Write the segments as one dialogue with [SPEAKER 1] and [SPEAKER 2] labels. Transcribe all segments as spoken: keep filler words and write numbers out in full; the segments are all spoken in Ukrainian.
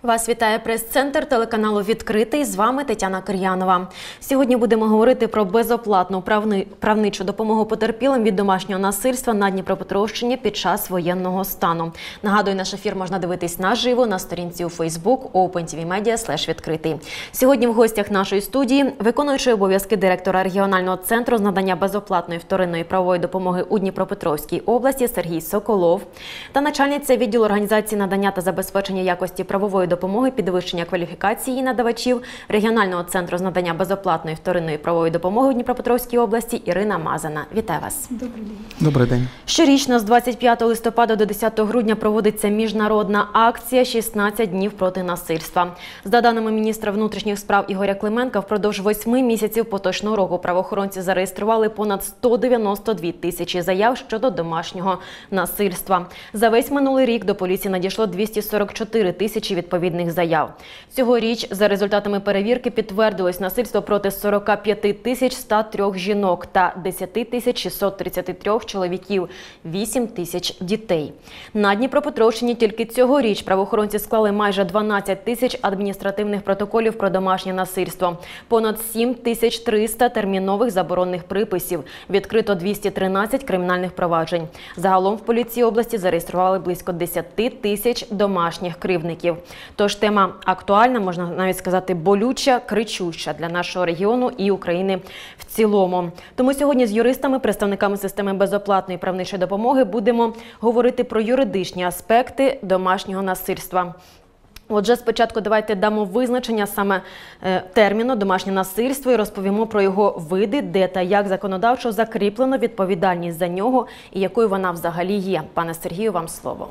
[SPEAKER 1] Вас вітає прес-центр телеканалу «Відкритий». З вами Тетяна Кир'янова. Сьогодні будемо говорити про безоплатну правни... правничу допомогу потерпілим від домашнього насильства на Дніпропетровщині під час воєнного стану. Нагадую, наш ефір можна дивитись наживо на сторінці у Фейсбук OpenTVMedia слеш відкритий. Сьогодні в гостях нашої студії виконуючий обов'язки директора регіонального центру з надання безоплатної вторинної правової допомоги у Дніпропетровській області Сергій Соколов та начальниця відділу організації надання та забезпечення якості правової допомоги, підвищення кваліфікації надавачів регіонального центру з надання безоплатної вторинної правової допомоги у Дніпропетровській області Ірина Мазана. Вітаю вас.
[SPEAKER 2] Добрий день.
[SPEAKER 3] Добрий день.
[SPEAKER 1] Щорічно з двадцять п'ятого листопада до десятого грудня проводиться міжнародна акція «шістнадцять днів проти насильства». За даними міністра внутрішніх справ Ігоря Клименка, впродовж восьми місяців поточного року правоохоронці зареєстрували понад сто дев'яносто дві тисячі заяв щодо домашнього насильства. За весь минулий рік до поліції надійшло двісті сорок чотири тисячі відповідних заяв. Цьогоріч за результатами перевірки підтвердилось насильство проти сорока п'яти тисяч ста трьох жінок та десяти тисяч шістсот тридцяти трьох чоловіків, вісім тисяч дітей. На Дніпропетровщині тільки цьогоріч правоохоронці склали майже дванадцять тисяч адміністративних протоколів про домашнє насильство, понад сім тисяч триста термінових заборонних приписів, відкрито двісті тринадцять кримінальних проваджень. Загалом в поліції області зареєстрували близько десяти тисяч домашніх кривдників. Тож тема актуальна, можна навіть сказати болюча, кричуща для нашого регіону і України в цілому. Тому сьогодні з юристами, представниками системи безоплатної правничої допомоги будемо говорити про юридичні аспекти домашнього насильства. Отже, спочатку давайте дамо визначення саме е, терміну «домашнє насильство» і розповімо про його види, де та як законодавчо закріплено відповідальність за нього і якою вона взагалі є. Пане Сергію, вам слово.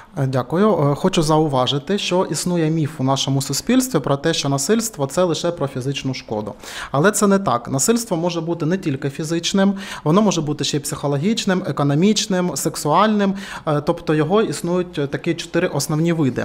[SPEAKER 3] Дякую. Хочу зауважити, що існує міф у нашому суспільстві про те, що насильство – це лише про фізичну шкоду. Але це не так. Насильство може бути не тільки фізичним, воно може бути ще й психологічним, економічним, сексуальним. Тобто його існують такі чотири основні види.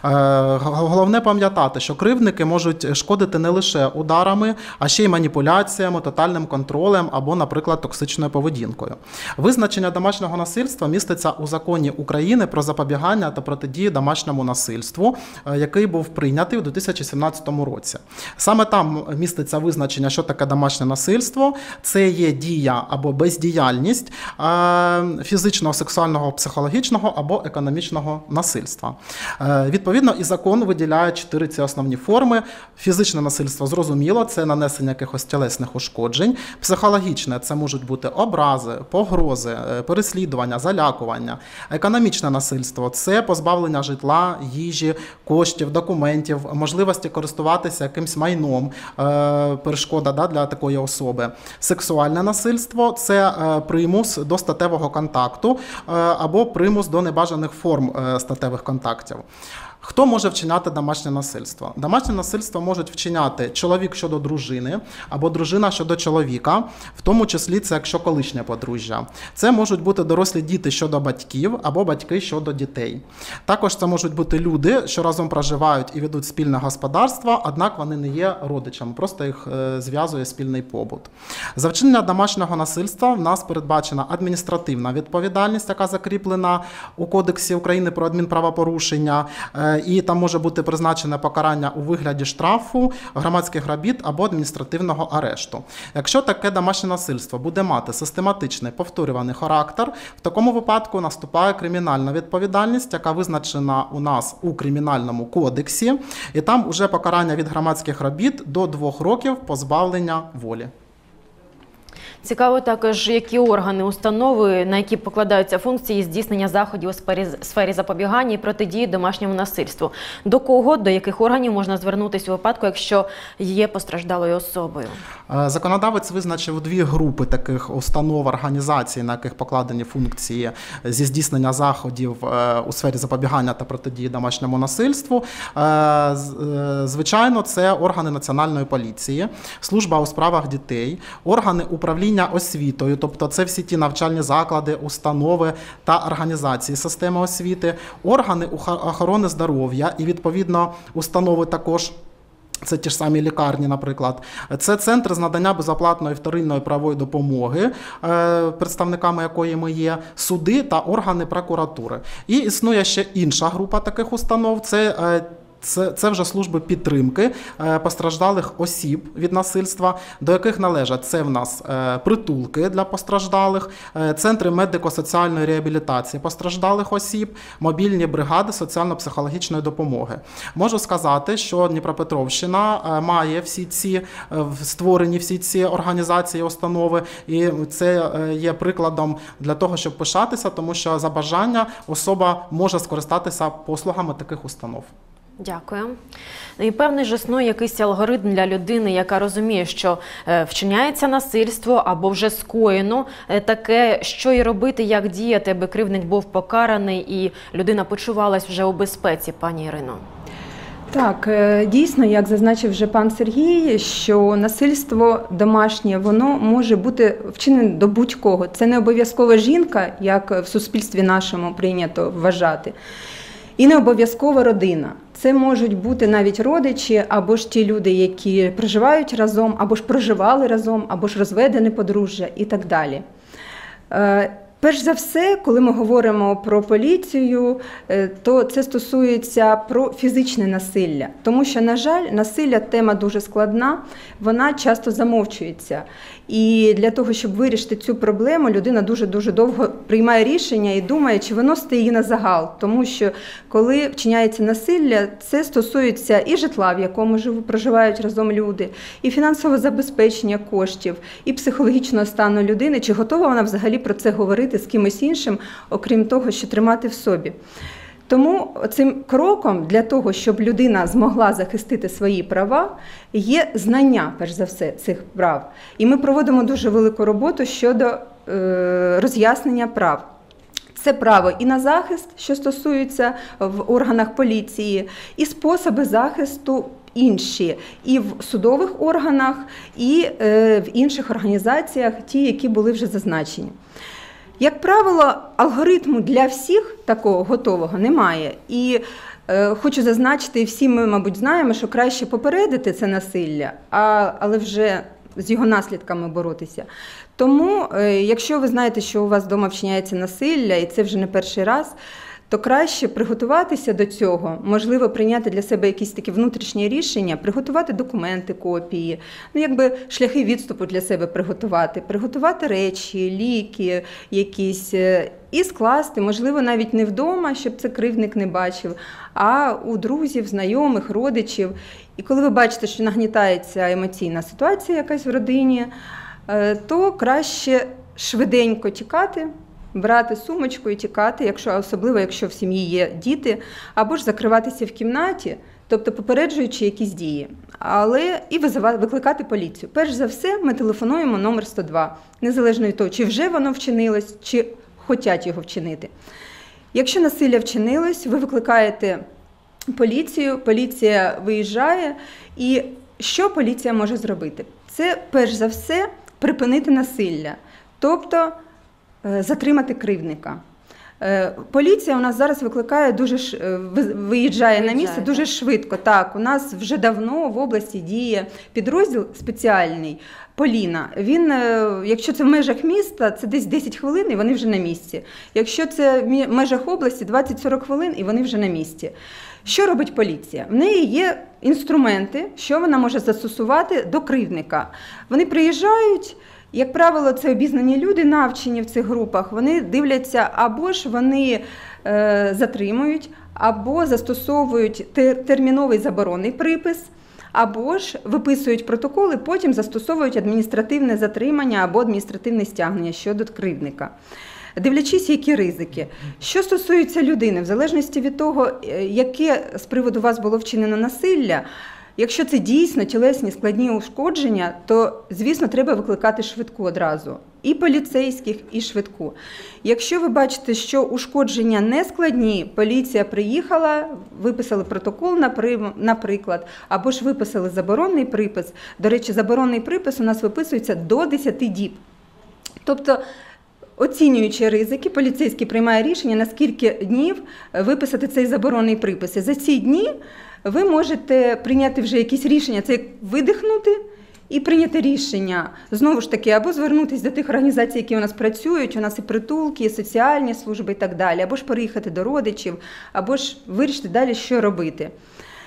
[SPEAKER 3] Головне пам'ятати, що кривдники можуть шкодити не лише ударами, а ще й маніпуляціями, тотальним контролем або, наприклад, токсичною поведінкою. Визначення домашнього насильства міститься у законі України про запобігання та протидії домашньому насильству, який був прийнятий у дві тисячі сімнадцятому році. Саме там міститься визначення, що таке домашнє насильство. Це є дія або бездіяльність фізичного, сексуального, психологічного або економічного насильства. Відповідно, і закон виділяє чотири ці основні форми. Фізичне насильство, зрозуміло, це нанесення якихось тілесних ушкоджень. Психологічне – це можуть бути образи, погрози, переслідування, залякування. Економічне насильство – це позбавлення житла, їжі, коштів, документів, можливості користуватися якимсь майном, перешкода да, для такої особи. Сексуальне насильство – це примус до статевого контакту або примус до небажаних форм статевих контактів. Хто може вчиняти домашнє насильство? Домашнє насильство можуть вчиняти чоловік щодо дружини або дружина щодо чоловіка, в тому числі це якщо колишнє подружжя. Це можуть бути дорослі діти щодо батьків або батьки щодо дітей. Також це можуть бути люди, що разом проживають і ведуть спільне господарство, однак вони не є родичами, просто їх зв'язує спільний побут. За вчинення домашнього насильства в нас передбачена адміністративна відповідальність, яка закріплена у Кодексі України про адмінправопорушення, і там може бути призначене покарання у вигляді штрафу, громадських робіт або адміністративного арешту. Якщо таке домашнє насильство буде мати систематичний повторюваний характер, в такому випадку наступає кримінальна відповідальність, яка визначена у нас у Кримінальному кодексі, і там уже покарання від громадських робіт до двох років позбавлення волі.
[SPEAKER 1] Цікаво також, які органи, установи, на які покладаються функції здійснення заходів у сфері, сфері запобігання і протидії домашньому насильству. До кого, до яких органів можна звернутися у випадку, якщо є постраждалою особою?
[SPEAKER 3] Законодавець визначив дві групи таких установ, організацій, на яких покладені функції зі здійснення заходів у сфері запобігання та протидії домашньому насильству. Звичайно, це органи Національної поліції, служба у справах дітей, органи управління освітою, тобто це всі ті навчальні заклади, установи та організації системи освіти, органи охорони здоров'я і, відповідно, установи також. Це ті ж самі лікарні, наприклад. Це центр з надання безоплатної вторинної правової допомоги, представниками якої ми є, суди та органи прокуратури. І існує ще інша група таких установ. Це Це, це вже служби підтримки е, постраждалих осіб від насильства, до яких належать це в нас е, притулки для постраждалих, е, центри медико-соціальної реабілітації постраждалих осіб, мобільні бригади соціально-психологічної допомоги. Можу сказати, що Дніпропетровщина е, має всі ці е, створені всі ці організації, установи, і це е, є прикладом для того, щоб пишатися, тому що за бажання особа може скористатися послугами таких установ.
[SPEAKER 1] Дякую. Ну і певний ж існує якийсь алгоритм для людини, яка розуміє, що е, вчиняється насильство або вже скоєно е, таке, що і робити, як діяти, аби кривдник був покараний і людина почувалась вже у безпеці, пані Ірино.
[SPEAKER 2] Так, дійсно, як зазначив вже пан Сергій, що насильство домашнє, воно може бути вчинене до будь-кого. Це не обов'язково жінка, як в суспільстві нашому прийнято вважати, і не обов'язково родина. Це можуть бути навіть родичі, або ж ті люди, які проживають разом, або ж проживали разом, або ж розведене подружжя і так далі. Перш за все, коли ми говоримо про поліцію, то це стосується про фізичне насилля. Тому що, на жаль, насилля – тема дуже складна, вона часто замовчується. І для того, щоб вирішити цю проблему, людина дуже-дуже довго приймає рішення і думає, чи виносити її на загал. Тому що, коли вчиняється насилля, це стосується і житла, в якому проживають разом люди, і фінансового забезпечення коштів, і психологічного стану людини, чи готова вона взагалі про це говорити з кимось іншим, окрім того, що тримати в собі. Тому цим кроком для того, щоб людина змогла захистити свої права, є знання, перш за все, цих прав. І ми проводимо дуже велику роботу щодо е, роз'яснення прав. Це право і на захист, що стосується в органах поліції, і способи захисту інші, і в судових органах, і е, в інших організаціях, ті, які були вже зазначені. Як правило, алгоритму для всіх такого готового немає. І е, хочу зазначити, і всі ми, мабуть, знаємо, що краще попередити це насилля, а, але вже з його наслідками боротися. Тому, е, якщо ви знаєте, що у вас вдома вчиняється насилля, і це вже не перший раз, то краще приготуватися до цього, можливо, прийняти для себе якісь такі внутрішні рішення, приготувати документи, копії, ну, якби шляхи відступу для себе приготувати, приготувати речі, ліки якісь, і скласти, можливо, навіть не вдома, щоб це кривдник не бачив, а у друзів, знайомих, родичів. І коли ви бачите, що нагнітається емоційна ситуація якась в родині, то краще швиденько тікати, брати сумочку і тікати, якщо, особливо якщо в сім'ї є діти, або ж закриватися в кімнаті, тобто попереджуючи якісь дії, але і визивати, викликати поліцію. Перш за все, ми телефонуємо номер сто два, незалежно від того, чи вже воно вчинилось, чи хочуть його вчинити. Якщо насилля вчинилось, ви викликаєте поліцію, поліція виїжджає, і що поліція може зробити? Це, перш за все, припинити насилля, тобто затримати кривдника. Поліція у нас зараз викликає, дуже виїжджає, виїжджає на місце дуже швидко. Так, у нас вже давно в області діє підрозділ спеціальний Поліна. Він, якщо це в межах міста, це десь десять хвилин і вони вже на місці. Якщо це в межах області, двадцять-сорок хвилин і вони вже на місці. Що робить поліція? В неї є інструменти, що вона може застосувати до кривдника. Вони приїжджають. Як правило, це обізнані люди, навчені в цих групах, вони дивляться, або ж вони е, затримують, або застосовують терміновий заборонний припис, або ж виписують протоколи, потім застосовують адміністративне затримання або адміністративне стягнення щодо кривдника. Дивлячись, які ризики. Що стосується людини, в залежності від того, яке з приводу вас було вчинено насилля, якщо це дійсно тілесні складні ушкодження, то, звісно, треба викликати швидку одразу. І поліцейських, і швидку. Якщо ви бачите, що ушкодження не складні, поліція приїхала, виписали протокол, наприклад, або ж виписали заборонний припис. До речі, заборонний припис у нас виписується до десяти діб. Тобто, оцінюючи ризики, поліцейський приймає рішення, на скільки днів виписати цей заборонний припис. І за ці дні ви можете прийняти вже якісь рішення, це як видихнути і прийняти рішення. Знову ж таки, або звернутися до тих організацій, які у нас працюють, у нас і притулки, і соціальні служби і так далі, або ж переїхати до родичів, або ж вирішити далі, що робити.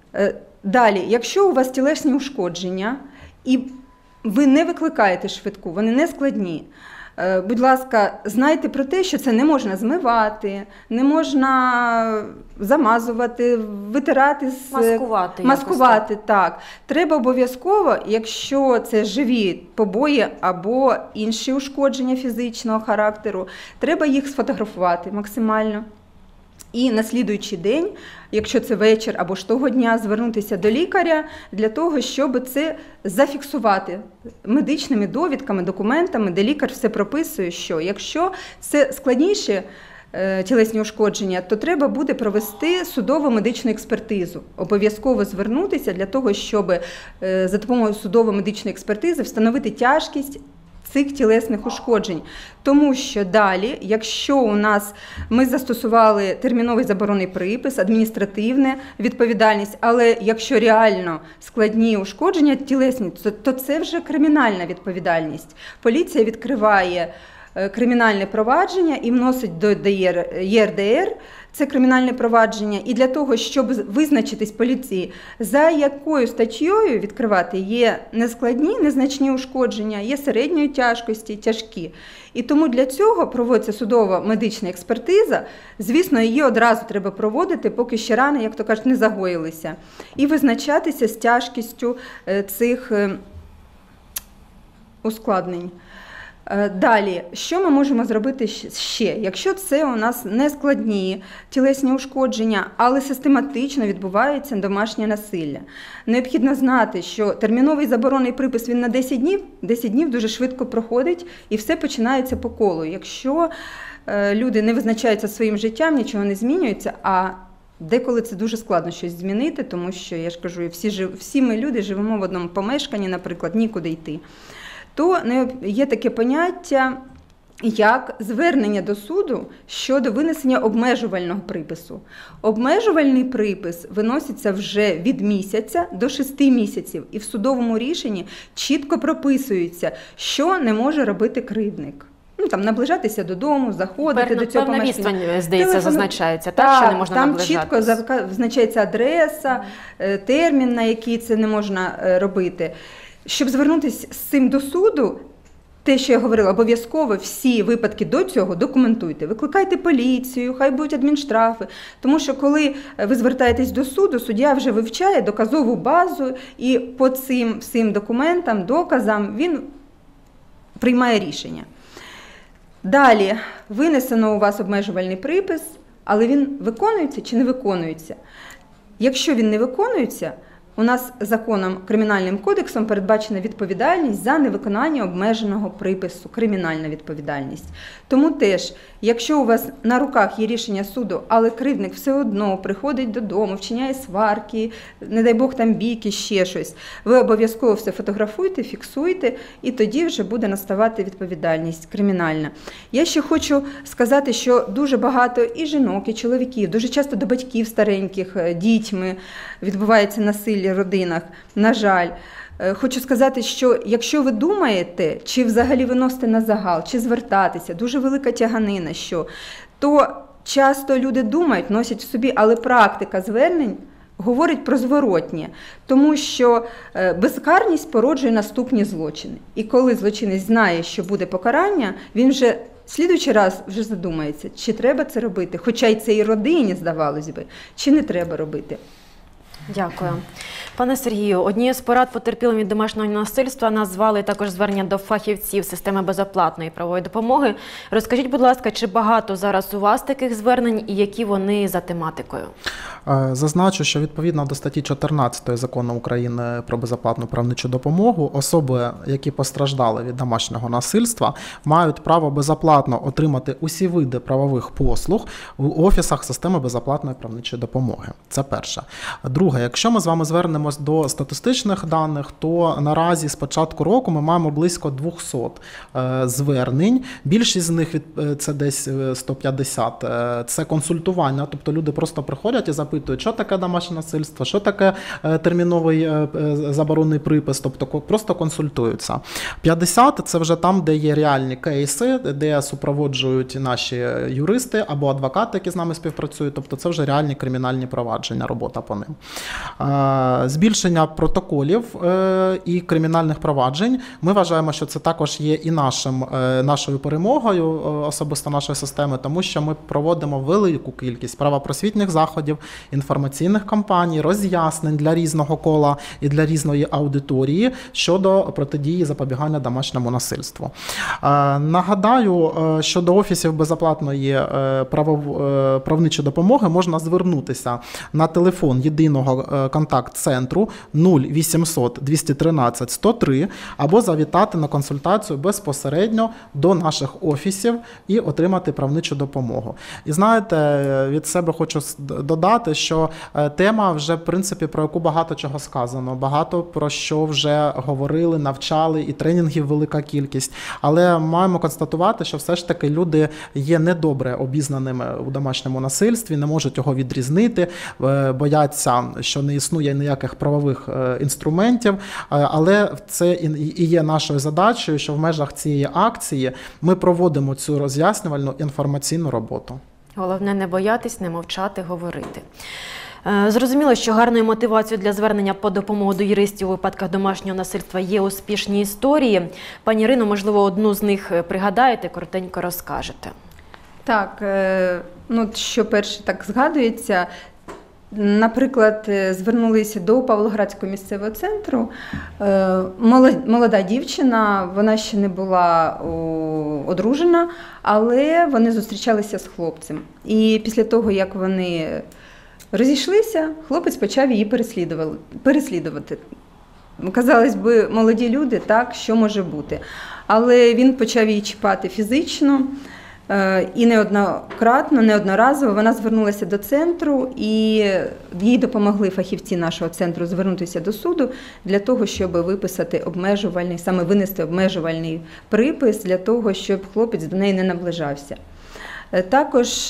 [SPEAKER 2] Е, Далі, якщо у вас тілесні ушкодження і ви не викликаєте швидку, вони не складні, е, будь ласка, знайте про те, що це не можна змивати, не можна замазувати, витирати, з...
[SPEAKER 1] Маскувати.
[SPEAKER 2] маскувати, так. Треба обов'язково, якщо це живі побої або інші ушкодження фізичного характеру, треба їх сфотографувати максимально. І на слідуючий день, якщо це вечір або ж того дня, звернутися до лікаря для того, щоб це зафіксувати медичними довідками, документами, де лікар все прописує, що якщо це складніше е, тілесні ушкодження, то треба буде провести судову медичну експертизу. Обов'язково звернутися для того, щоб е, за допомогою судово медичної експертизи встановити тяжкість цих тілесних ушкоджень. Тому що далі, якщо у нас ми застосували терміновий заборонний припис, адміністративна відповідальність, але якщо реально складні ушкодження тілесні, то, то це вже кримінальна відповідальність. Поліція відкриває кримінальне провадження і вносить до Є Р Д Р це кримінальне провадження. І для того, щоб визначитись поліції, за якою статтею відкривати, є нескладні, незначні ушкодження, є середньої тяжкості, тяжкі. І тому для цього проводиться судова медична експертиза. Звісно, її одразу треба проводити, поки ще рани, як то кажуть, не загоїлися. І визначатися з тяжкістю цих ускладнень. Далі, що ми можемо зробити ще? Якщо це у нас не складні тілесні ушкодження, але систематично відбувається домашнє насилля. Необхідно знати, що терміновий заборонний припис він на десять днів, десять днів дуже швидко проходить і все починається по колу. Якщо люди не визначаються своїм життям, нічого не змінюється, а деколи це дуже складно щось змінити, тому що, я ж кажу, всі, всі ми люди живемо в одному помешканні, наприклад, нікуди йти. То є таке поняття, як звернення до суду щодо винесення обмежувального припису. Обмежувальний припис виноситься вже від місяця до шести місяців, і в судовому рішенні чітко прописується, що не може робити кривдник. Ну, там, наближатися додому, заходити
[SPEAKER 1] Певна,
[SPEAKER 2] до цього
[SPEAKER 1] певна
[SPEAKER 2] помешкання.
[SPEAKER 1] відстань, здається,
[SPEAKER 2] Телефону...
[SPEAKER 1] зазначається, так,
[SPEAKER 2] так,
[SPEAKER 1] що не можна
[SPEAKER 2] там
[SPEAKER 1] наближатись.
[SPEAKER 2] Там чітко визначається адреса, термін, на який це не можна робити. Щоб звернутися з цим до суду, те, що я говорила, обов'язково всі випадки до цього документуйте. Викликайте поліцію, хай будуть адмінштрафи. Тому що коли ви звертаєтесь до суду, суддя вже вивчає доказову базу і по цим всім документам, доказам він приймає рішення. Далі, винесено у вас обмежувальний припис, але він виконується чи не виконується? Якщо він не виконується, у нас законом, Кримінальним кодексом передбачена відповідальність за невиконання обмеженого припису, кримінальна відповідальність. Тому теж, якщо у вас на руках є рішення суду, але кривдник все одно приходить додому, вчиняє сварки, не дай Бог там бійки, ще щось, ви обов'язково все фотографуйте, фіксуйте, і тоді вже буде наставати відповідальність кримінальна. Я ще хочу сказати, що дуже багато і жінок, і чоловіків, дуже часто до батьків стареньких, дітьми відбувається насилля в родинах, на жаль. Хочу сказати, що якщо ви думаєте, чи взагалі виносити на загал, чи звертатися, дуже велика тяганина, що, то часто люди думають, носять в собі, але практика звернень говорить про зворотнє, тому що безкарність породжує наступні злочини. І коли злочинець знає, що буде покарання, він вже слідуючий раз вже задумається, чи треба це робити, хоча й це і родині, здавалось би, чи не треба робити.
[SPEAKER 1] Дякую. Пане Сергію, однією з порад потерпілим від домашнього насильства назвали також звернення до фахівців системи безоплатної правової допомоги. Розкажіть, будь ласка, чи багато зараз у вас таких звернень і які вони за тематикою?
[SPEAKER 3] Зазначу, що відповідно до статті чотирнадцятої Закону України про безоплатну правничу допомогу, особи, які постраждали від домашнього насильства, мають право безоплатно отримати усі види правових послуг в офісах системи безоплатної правничої допомоги. Це перше. Друге, якщо ми з вами звернемось до статистичних даних, то наразі з початку року ми маємо близько двісті звернень. Більшість з них, це десь сто п'ятдесят, це консультування, тобто люди просто приходять і запитують, що таке домашнє насильство, що таке терміновий заборонний припис, тобто просто консультуються. п'ятдесят – це вже там, де є реальні кейси, де супроводжують наші юристи або адвокати, які з нами співпрацюють, тобто це вже реальні кримінальні провадження, робота по ним. Збільшення протоколів і кримінальних проваджень. Ми вважаємо, що це також є і нашим, нашою перемогою, особисто нашої системи, тому що ми проводимо велику кількість правопросвітніх заходів, інформаційних кампаній, роз'яснень для різного кола і для різної аудиторії щодо протидії запобігання домашньому насильству. Нагадаю, що до офісів безоплатної правничої допомоги можна звернутися на телефон єдиного контакт-центру нуль вісімсот двісті тринадцять сто три або завітати на консультацію безпосередньо до наших офісів і отримати правничу допомогу. І знаєте, від себе хочу додати, що тема вже, в принципі, про яку багато чого сказано, багато про що вже говорили, навчали, і тренінгів велика кількість. Але маємо констатувати, що все ж таки люди є недобре обізнаними у домашньому насильстві, не можуть його відрізнити, бояться, що не існує ніяких правових інструментів, але це і є нашою задачею, що в межах цієї акції ми проводимо цю роз'яснювальну інформаційну роботу.
[SPEAKER 1] Головне не боятись, не мовчати, говорити. Зрозуміло, що гарною мотивацією для звернення по допомогу до юристів у випадках домашнього насильства є успішні історії. Пані Ірино, можливо, одну з них пригадаєте, коротенько розкажете.
[SPEAKER 2] Так, ну, що перше так згадується, наприклад, звернулися до Павлоградського місцевого центру. Молода дівчина, вона ще не була одружена, але вони зустрічалися з хлопцем. І після того, як вони розійшлися, хлопець почав її переслідувати. Казалось би, молоді люди, так, що може бути. Але він почав її чіпати фізично, і неоднократно, неодноразово вона звернулася до центру, і їй допомогли фахівці нашого центру звернутися до суду для того, щоб виписати обмежувальний, саме винести обмежувальний припис для того, щоб хлопець до неї не наближався. Також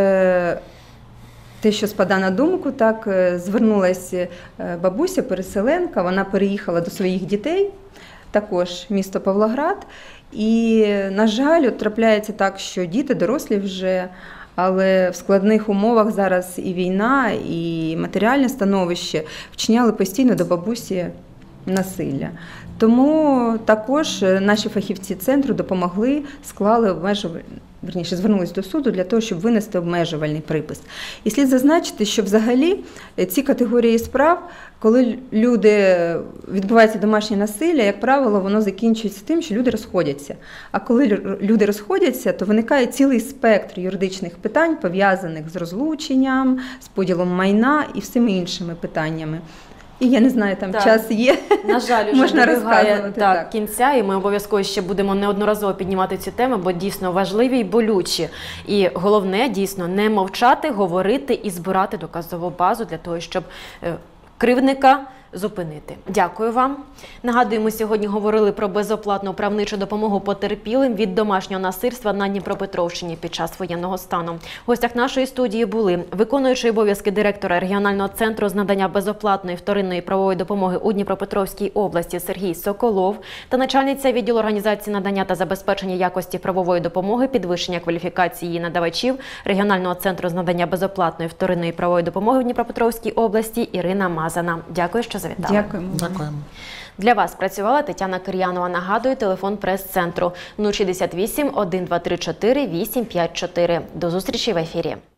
[SPEAKER 2] те, що спадає на думку, так, звернулася бабуся-переселенка, вона переїхала до своїх дітей, також місто Павлоград. І, на жаль, от трапляється так, що діти дорослі вже, але в складних умовах зараз і війна, і матеріальне становище вчиняли постійно до бабусі насилля. Тому також наші фахівці центру допомогли, склали обмежувальний, верніше, звернулись до суду для того, щоб винести обмежувальний припис. І слід зазначити, що взагалі ці категорії справ, коли люди відбувається домашнє насилля, як правило, воно закінчується тим, що люди розходяться. А коли люди розходяться, то виникає цілий спектр юридичних питань, пов'язаних з розлученням, з поділом майна і всіми іншими питаннями. І я не знаю, там
[SPEAKER 1] так.
[SPEAKER 2] час є,
[SPEAKER 1] на жаль, уже
[SPEAKER 2] можна
[SPEAKER 1] добігає
[SPEAKER 2] розказувати.
[SPEAKER 1] Так,
[SPEAKER 2] так.
[SPEAKER 1] кінця, і ми обов'язково ще будемо неодноразово піднімати ці теми, бо дійсно важливі і болючі. І головне, дійсно, не мовчати, говорити і збирати доказову базу для того, щоб кривдника зупинити. Дякую вам. Нагадую, ми сьогодні говорили про безоплатну правничу допомогу потерпілим від домашнього насильства на Дніпропетровщині під час воєнного стану. В гостях нашої студії були виконуючий обов'язки директора регіонального центру з надання безоплатної вторинної правової допомоги у Дніпропетровській області Сергій Соколов та начальниця відділу організації надання та забезпечення якості правової допомоги, підвищення кваліфікації її надавачів регіонального центру з надання безоплатної вторинної правової допомоги в Дніпропетровській області Ірина Мазана. Дякую, що завітали.
[SPEAKER 2] Дякуємо.
[SPEAKER 3] Дякуємо.
[SPEAKER 1] Для вас працювала Тетяна Кир'янова. Нагадую, телефон прес-центру нуль шістдесят вісім, один два три чотири, вісім п'ять чотири. До зустрічі в ефірі.